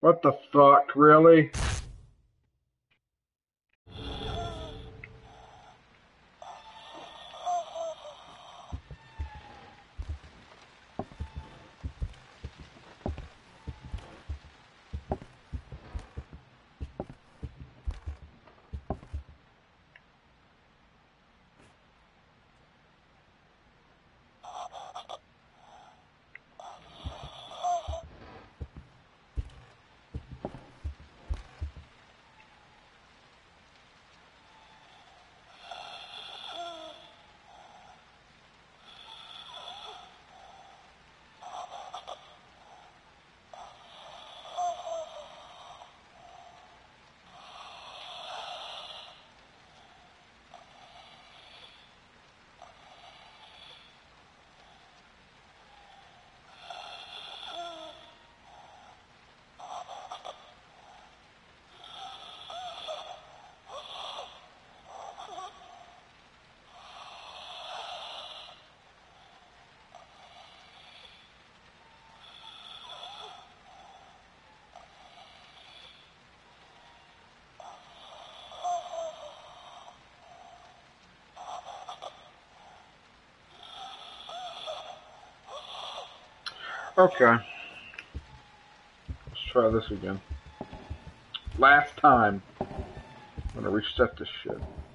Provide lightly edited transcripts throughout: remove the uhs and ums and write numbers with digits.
What the fuck, really? Okay, let's try this again. Last time. I'm gonna reset this shit.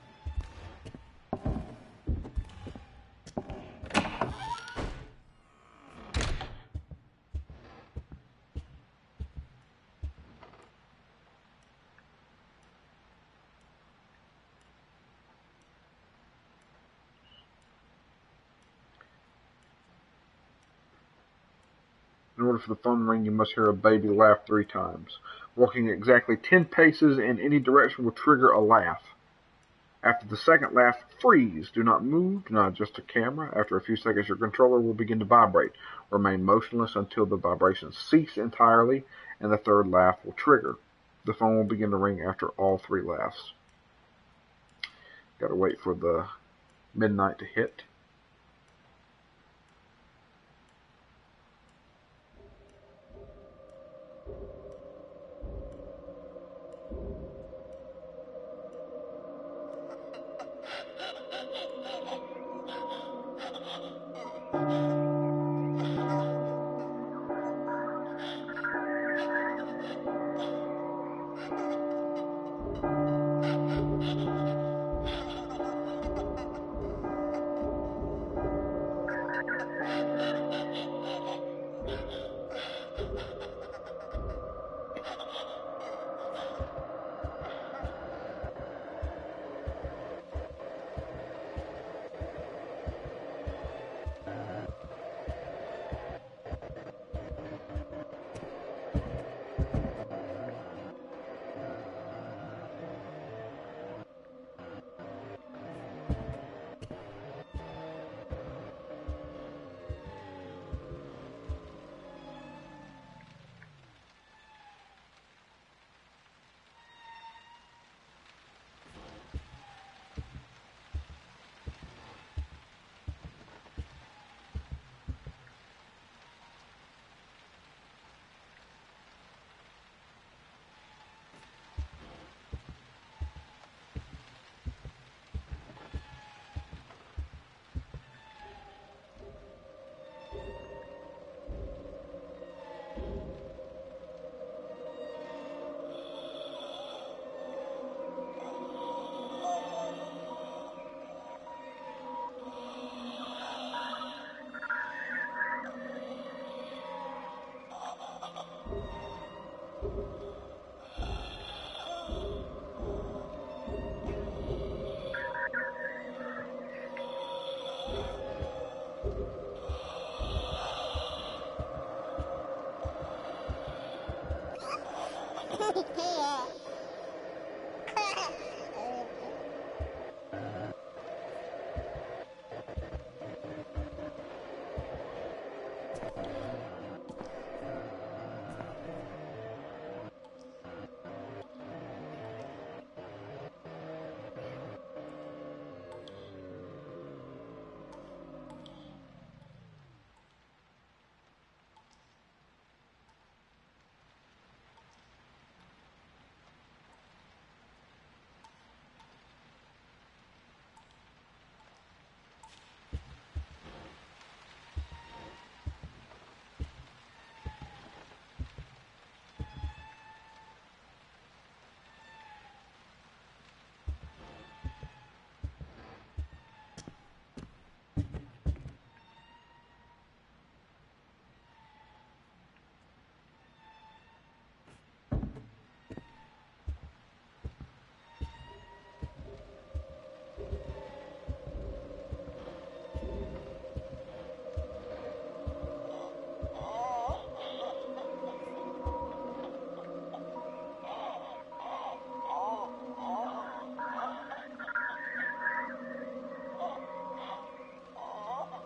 In order for the phone to ring, you must hear a baby laugh 3 times. Walking exactly 10 paces in any direction will trigger a laugh. After the second laugh, freeze. Do not move. Do not adjust the camera. After a few seconds, your controller will begin to vibrate. Remain motionless until the vibrations cease entirely and the third laugh will trigger. The phone will begin to ring after all 3 laughs. Gotta wait for the midnight to hit.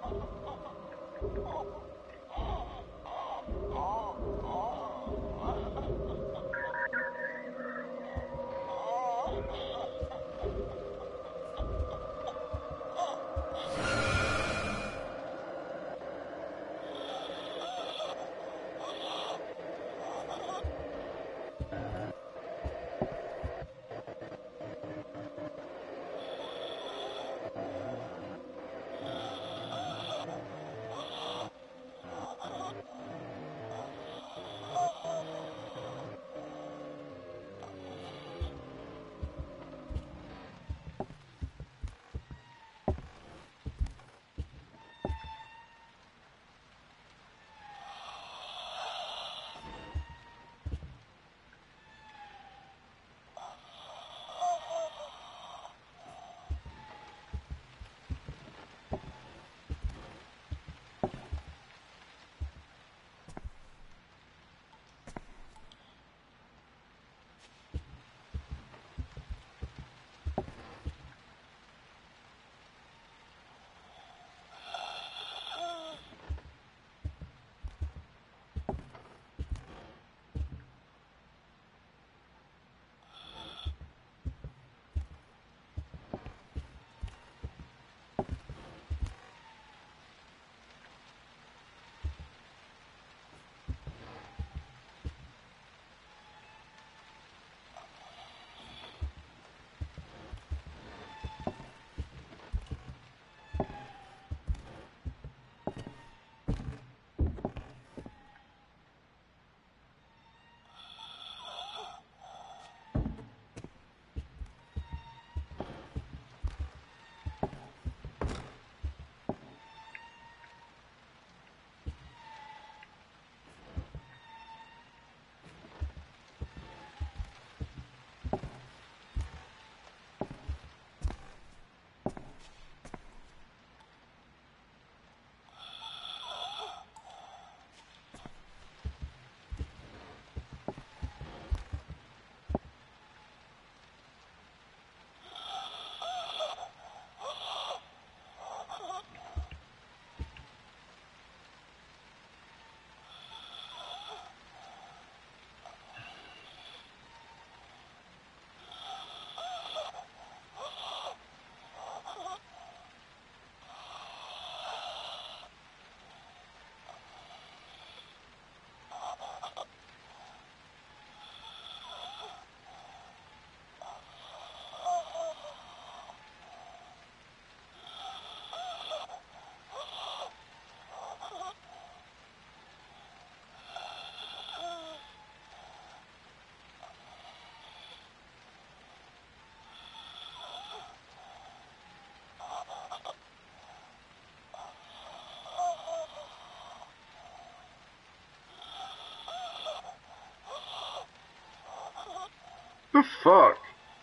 The fuck?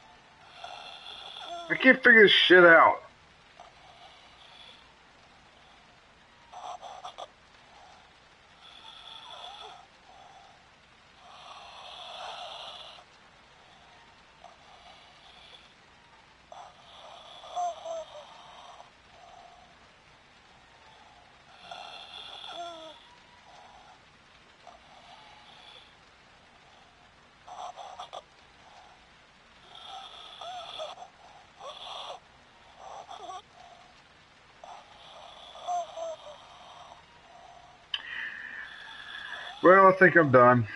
I can't figure this shit out. Well, I think I'm done.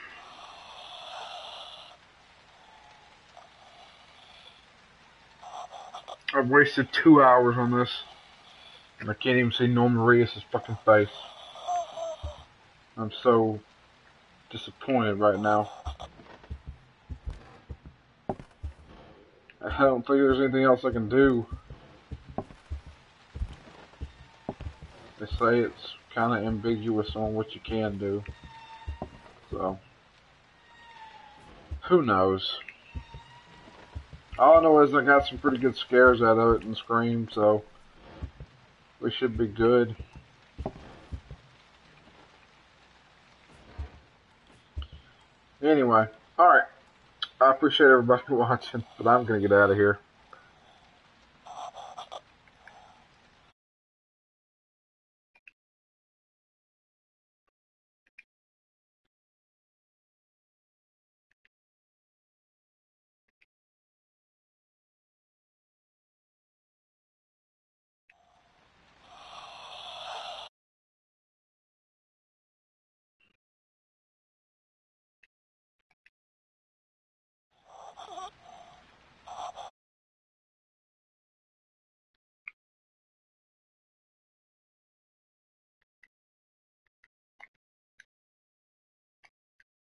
I've wasted 2 hours on this. And I can't even see Norman Reedus' fucking face. I'm so disappointed right now. I don't think there's anything else I can do. They say it's kind of ambiguous on what you can do. So, who knows? All I know is I got some pretty good scares out of it in Scream, so we should be good. Anyway, alright. I appreciate everybody watching, but I'm going to get out of here.